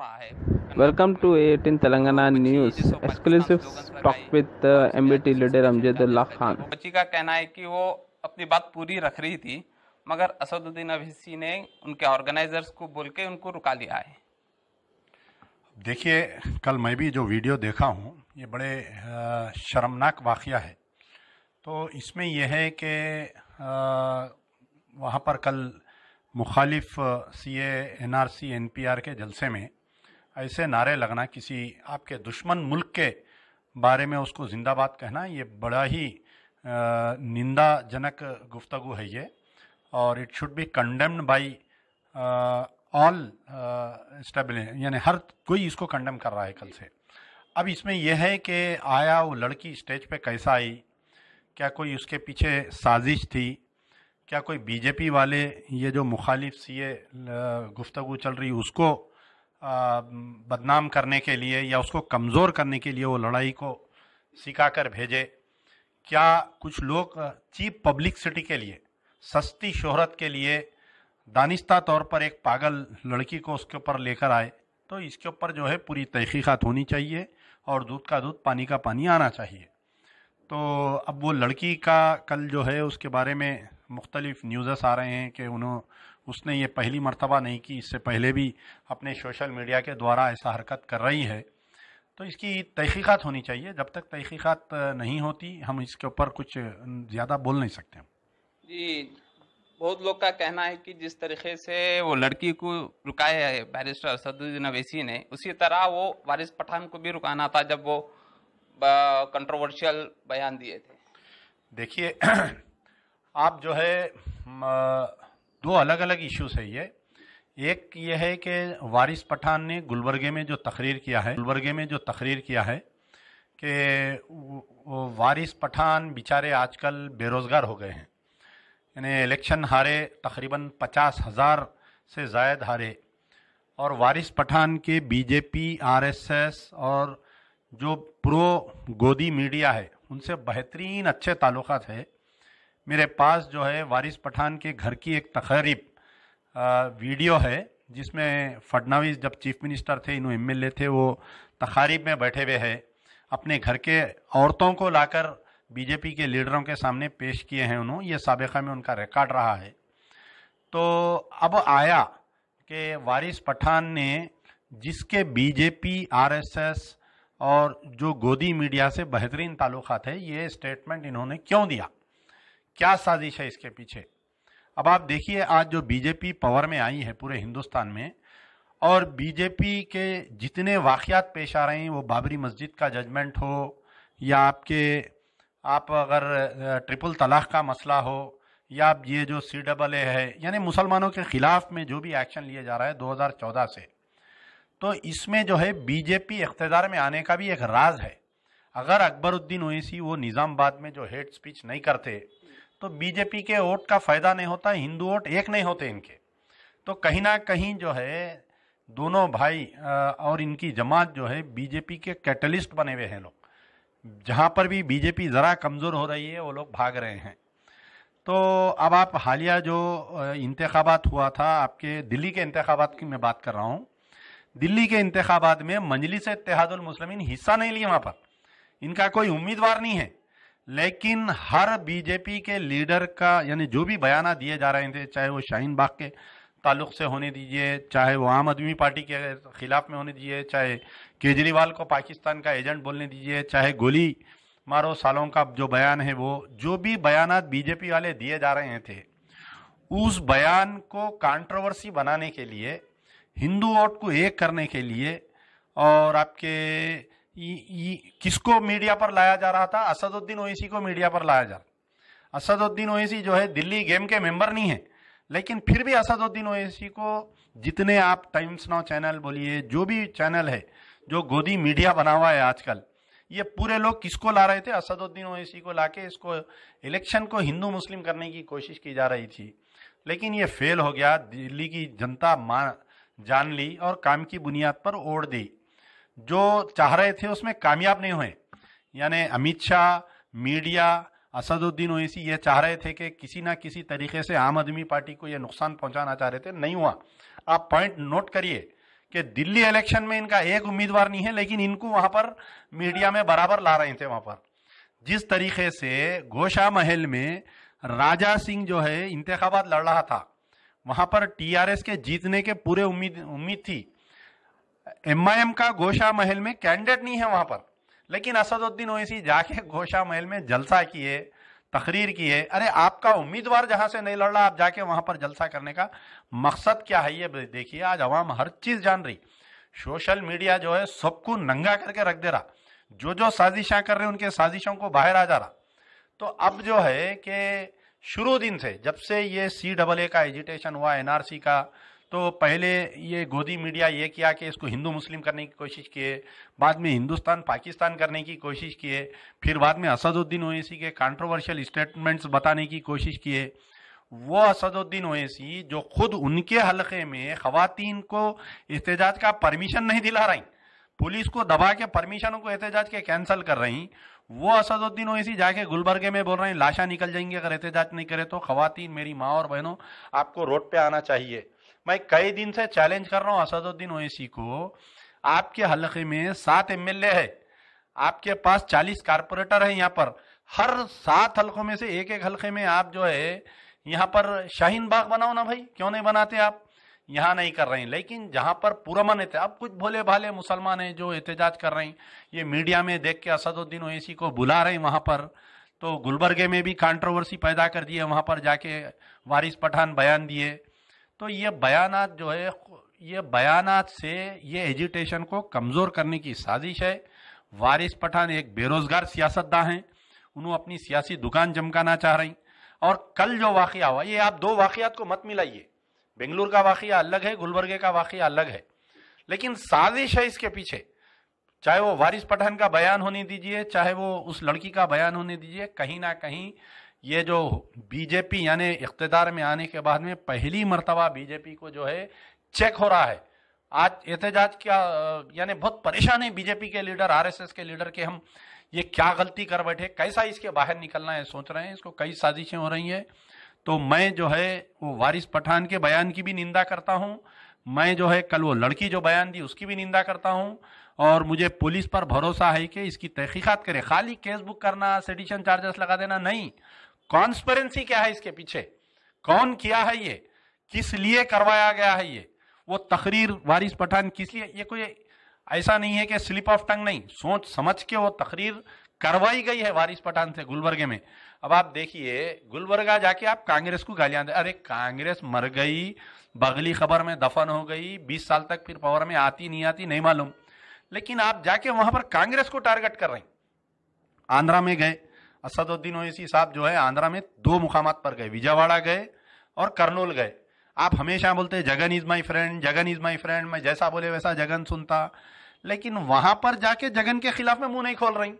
रहा है। Welcome to 18 Telangana News. Exclusive talk with MBT leader Amjedullah Khan. बच्ची का कहना है कि वो अपनी बात पूरी रख रही थी, मगर असदुद्दीन अवैसी ने उनके ऑर्गेनाइजर्स को बोल के उनको रुका लिया है। देखिए, कल मैं भी जो वीडियो देखा हूँ, ये बड़े शर्मनाक वाक़या है। तो इसमें यह है कि वहाँ पर कल मुखालिफ सीए, एनआरसी, एनपीआर के जलसे में ऐसे नारे लगना, किसी आपके दुश्मन मुल्क के बारे में उसको जिंदाबाद कहना, ये बड़ा ही निंदाजनक गुफ्तगू है ये, और it should be condemned by all establish, यानी हर कोई इसको कंडेम कर रहा है कल से। अब इसमें यह है कि आया वो लड़की स्टेज पे कैसा आई, क्या कोई उसके पीछे साजिश थी, क्या कोई बीजेपी वाले ये जो मुखालिफ सीए गुफ्तगू चल रही उसको बदनाम करने के लिए या उसको कमज़ोर करने के लिए वो लड़ाई को सिखा कर भेजे, क्या कुछ लोग चीप पब्लिसिटी के लिए, सस्ती शोहरत के लिए दानिस्ता तौर पर एक पागल लड़की को उसके ऊपर लेकर आए। तो इसके ऊपर जो है पूरी तहकीकात होनी चाहिए और दूध का दूध पानी का पानी आना चाहिए। तो अब वो लड़की का कल जो है उसके बारे में मुख्तलिफ न्यूज़ आ रहे हैं कि उसने ये पहली मर्तबा नहीं की, इससे पहले भी अपने सोशल मीडिया के द्वारा ऐसा हरकत कर रही है। तो इसकी तहकीकात होनी चाहिए। जब तक तहकीकात नहीं होती हम इसके ऊपर कुछ ज़्यादा बोल नहीं सकते। जी, बहुत लोग का कहना है कि जिस तरीके से वो लड़की को रुकाया है बैरिस्टर असदुद्दीन अवैसी ने, उसी तरह वो वारिस पठान को भी रुकाना था जब वो कंट्रोवर्शियल बयान दिए थे। देखिए, आप जो है दो अलग अलग इश्यूज है ये। एक ये है कि वारिस पठान ने गुलबर्गे में जो तकरीर किया है कि वो वारिस पठान बेचारे आजकल बेरोज़गार हो गए हैं, यानी इलेक्शन हारे, तकरीबन 50,000 से ज़ायद हारे, और वारिस पठान के बीजेपी, आरएसएस और जो प्रो गोदी मीडिया है उनसे बेहतरीन अच्छे ताल्लुकात है। मेरे पास जो है वारिस पठान के घर की एक तकरीब वीडियो है जिसमें फडणवीस जब चीफ मिनिस्टर थे, इन्हों एमएलए थे, वो तकारीब में बैठे हुए हैं, अपने घर के औरतों को लाकर बीजेपी के लीडरों के सामने पेश किए हैं उन्होंने। ये साबिक़ा में उनका रिकॉर्ड रहा है। तो अब आया कि वारिस पठान ने जिसके बीजेपी, आरएसएस और जो गोदी मीडिया से बेहतरीन ताल्लुकात है, ये स्टेटमेंट इन्होंने क्यों दिया, क्या साजिश है इसके पीछे। अब आप देखिए, आज जो बीजेपी पावर में आई है पूरे हिंदुस्तान में, और बीजेपी के जितने वाक़यात पेश आ रहे हैं, वो बाबरी मस्जिद का जजमेंट हो या आप अगर ट्रिपल तलाक का मसला हो, या ये जो CAA है, यानी मुसलमानों के ख़िलाफ़ में जो भी एक्शन लिया जा रहा है 2014 से, तो इसमें जो है बीजेपी इक़्तिदार में आने का भी एक राज है। अगर अकबरुद्दीन ओवैसी वो निज़ामाबाद में जो हेट स्पीच नहीं करते तो बीजेपी के वोट का फ़ायदा नहीं होता, हिंदू वोट एक नहीं होते इनके। तो कहीं ना कहीं जो है दोनों भाई और इनकी जमात जो है बीजेपी के कैटलिस्ट बने हुए हैं लोग। जहाँ पर भी बीजेपी ज़रा कमज़ोर हो रही है वो लोग भाग रहे हैं। तो अब आप हालिया जो इंतखाबात हुआ था, आपके दिल्ली के इंतखाबात की मैं बात कर रहा हूँ, दिल्ली के इंतखाबात में मजलिस इत्तेहादुल मुस्लिमीन हिस्सा नहीं लिया, वहाँ पर इनका कोई उम्मीदवार नहीं है, लेकिन हर बीजेपी के लीडर का, यानी जो भी बयाना दिए जा रहे थे, चाहे वो शाहीन बाग के ताल्लुक से होने दीजिए, चाहे वो आम आदमी पार्टी के खिलाफ में होने दीजिए, चाहे केजरीवाल को पाकिस्तान का एजेंट बोलने दीजिए, चाहे गोली मारो सालों का जो बयान है, वो जो भी बयानात बीजेपी वाले दिए जा रहे थे, उस बयान को कंट्रोवर्सी बनाने के लिए, हिंदू वोट को एक करने के लिए, और आपके किसको मीडिया पर लाया जा रहा था? असदुद्दीन ओवैसी को मीडिया पर लाया जा रहा। असदुद्दीन ओवैसी जो है दिल्ली गेम के मेंबर नहीं है, लेकिन फिर भी असदुद्दीन ओवैसी को जितने आप टाइम्स नाउ चैनल बोलिए, जो भी चैनल है जो गोदी मीडिया बना हुआ है आजकल, ये पूरे लोग किसको ला रहे थे? असदुद्दीन ओवैसी को लाके इसको इलेक्शन को हिंदू मुस्लिम करने की कोशिश की जा रही थी, लेकिन ये फेल हो गया। दिल्ली की जनता जान ली और काम की बुनियाद पर ओढ़ दी। जो चाह रहे थे उसमें कामयाब नहीं हुए, यानी अमित शाह, मीडिया, असदुद्दीन ओवैसी ये चाह रहे थे कि किसी ना किसी तरीके से आम आदमी पार्टी को ये नुकसान पहुंचाना चाह रहे थे, नहीं हुआ। आप पॉइंट नोट करिए कि दिल्ली इलेक्शन में इनका एक उम्मीदवार नहीं है, लेकिन इनको वहां पर मीडिया में बराबर ला रहे थे। वहां पर जिस तरीके से गोशा महल में राजा सिंह जो है इंतखाबात लड़ रहा था, वहां पर टीआरएस के जीतने के पूरे उम्मीद थी। एमआईएम का गोशा महल में कैंडिडेट नहीं है वहां पर, लेकिन असदुद्दीन ओवैसी जाके गोशा महल में जलसा किए, तकरीर किए। अरे आपका उम्मीदवार जहां से नहीं लड़ रहा, आप जाके वहां पर जलसा करने का मकसद क्या है? ये देखिए, आज अवाम हर चीज जान रही। सोशल मीडिया जो है सबको नंगा करके रख दे रहा, जो साजिशें कर रहे हैं उनके साजिशों को बाहर आ जा रहा। तो अब जो है कि शुरू दिन से, जब से ये CAA का एजिटेशन हुआ, एनआरसी का, तो पहले ये गोदी मीडिया ये किया कि इसको हिंदू मुस्लिम करने की कोशिश किए, बाद में हिंदुस्तान पाकिस्तान करने की कोशिश किए, फिर बाद में असदुद्दीन ओवैसी के कंट्रोवर्शियल स्टेटमेंट्स बताने की कोशिश किए। वो असदुद्दीन ओवैसी जो खुद उनके हलके में खवातीन को एहतजाज का परमिशन नहीं दिला रही, पुलिस को दबा के परमिशनों को एहतजाज के कैंसिल कर रही, वो असदुद्दीन ओवैसी जाके गुलबर्गे में बोल रहे हैं लाशा निकल जाएंगी अगर एहतजाज नहीं करे तो। खवातीन, मेरी माँ और बहनों, आपको रोड पे आना चाहिए। मैं कई दिन से चैलेंज कर रहा हूं असदुद्दीन ओवैसी को। आपके हलके में 7 MLA है, आपके पास 40 कारपोरेटर है। यहाँ पर हर 7 हलकों में से एक हलके में आप जो है यहाँ पर शाहीन बाग बनाओ ना भाई, क्यों नहीं बनाते आप? यहाँ नहीं कर रहे हैं। लेकिन जहां पर पुरअमन है, अब कुछ भोले भाले मुसलमान हैं जो एहतजाज कर रहे हैं, ये मीडिया में देख के असदुद्दीन ओवैसी को बुला रहे हैं वहां पर। तो गुलबर्गे में भी कंट्रोवर्सी पैदा कर दिए, वहां पर जाके वारिस पठान बयान दिए। तो ये बयानात जो है, ये बयानात से ये एजिटेशन को कमजोर करने की साजिश है। वारिस पठान एक बेरोजगार सियासतदान हैं, उन्होंने अपनी सियासी दुकान चमकाना चाह रही। और कल जो वाकया हुआ, ये आप दो वाकयात को मत मिलाइए। बेंगलुरु का वाकया अलग है, गुलबर्गे का वाकया अलग है, लेकिन साजिश है इसके पीछे। चाहे वो वारिस पठान का बयान होने दीजिए, चाहे वो उस लड़की का बयान होने दीजिए, कहीं ना कहीं ये जो बीजेपी यानी इख्तिदार में आने के बाद में पहली मर्तबा बीजेपी को जो है चेक हो रहा है। आज एहतजाज क्या, यानी बहुत परेशान है बीजेपी के लीडर, आरएसएस के लीडर के, हम ये क्या गलती कर बैठे, कैसा इसके बाहर निकलना है, सोच रहे हैं। इसको कई साजिशें हो रही हैं। तो मैं जो है वो वारिस पठान के बयान की भी निंदा करता हूं। मैं जो है कल वो लड़की जो बयान दी उसकी भी निंदा करता हूं। और मुझे पुलिस पर भरोसा है कि इसकी तहकीकात करे। खाली केस बुक करना, सेडिशन चार्जेस लगा देना नहीं, कॉन्स्पिरेंसी क्या है इसके पीछे, कौन किया है ये, किस लिए करवाया गया है ये, वो तकरीर वारिस पठान किस लिए, ये कोई ऐसा नहीं है कि स्लिप ऑफ टंग, नहीं, सोच समझ के वो तकरीर करवाई गई है वारिस पठान से गुलबर्गे में। अब आप देखिए, गुलबर्गा जाके आप कांग्रेस को गालियां दे, अरे कांग्रेस मर गई, बगली खबर में दफन हो गई, 20 साल तक फिर पावर में आती नहीं आती नहीं मालूम, लेकिन आप जाके वहां पर कांग्रेस को टारगेट कर रहे हैं। आंध्रा में गए, असदुद्दीन ओवैसी साहब जो है आंध्रा में 2 मुकामात पर गए, विजयवाड़ा गए और कर्नूल गए। आप हमेशा बोलते Jagan is my friend, Jagan is my friend, मैं जैसा बोले वैसा जगन सुनता, लेकिन वहां पर जाके जगन के खिलाफ में मुंह नहीं खोल रही।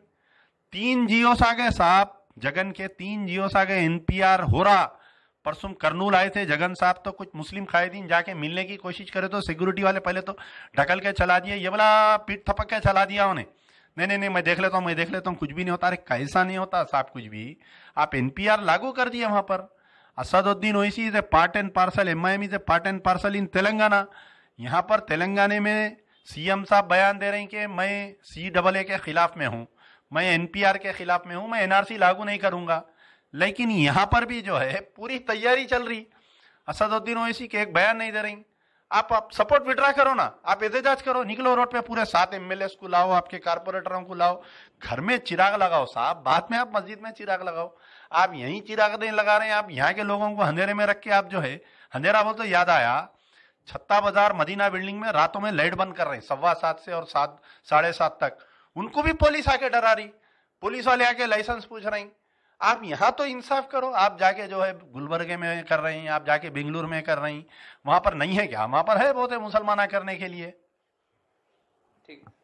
3 जियोस आ गए साहब, जगन के 3 जियोस आ गए, एनपीआर हो रहा। परसों कर्नूल आए थे जगन साहब, तो कुछ मुस्लिम कायदीन जाके मिलने की कोशिश करे तो सिक्योरिटी वाले पहले तो ढकल के चला दिए, ये वाला पीठ थपक के चला दिया उन्हें, नहीं मैं देख लेता हूँ कुछ भी नहीं होता। अरे कैसा नहीं होता साहब कुछ भी, आप एनपीआर लागू कर दिए वहां पर। Asaduddin Owaisi is a part and parcel, MIM is a part and parcel in Telangana. यहाँ पर तेलंगाना में सीएम साहब बयान दे रहे हैं कि मैं CAA के खिलाफ में हूं, मैं एनपीआर के खिलाफ में हूं, मैं एनआरसी लागू नहीं करूंगा। लेकिन यहां पर भी जो है पूरी तैयारी चल रही, असदुद्दीन ओवैसी के एक बयान नहीं दे रही। आप सपोर्ट विड्रा करो ना, आप एहतजाज करो, निकलो रोड पे, पूरे 7 MLA को लाओ, आपके कारपोरेटरों को लाओ, घर में चिराग लगाओ साहब, बाद में आप मस्जिद में चिराग लगाओ। आप यहीं चिराग नहीं लगा रहे हैं, आप यहाँ के लोगों को अंधेरे में रख के आप जो है, अंधेरा बोल तो याद आया, छत्ता बाजार मदीना बिल्डिंग में रातों में लाइट बंद कर रहे हैं 7:15 से और 7 साढ़े 7 तक, उनको भी पुलिस आके डरा रही, पुलिस वाले आके लाइसेंस पूछ रहे हैं। आप यहाँ तो इंसाफ करो, आप जाके जो है गुलबर्गे में कर रहे हैं, आप जाके बेंगलुरु में कर रही हैं, वहां पर नहीं है क्या? वहां पर है बहुत है मुसलमाना करने के लिए। ठीक।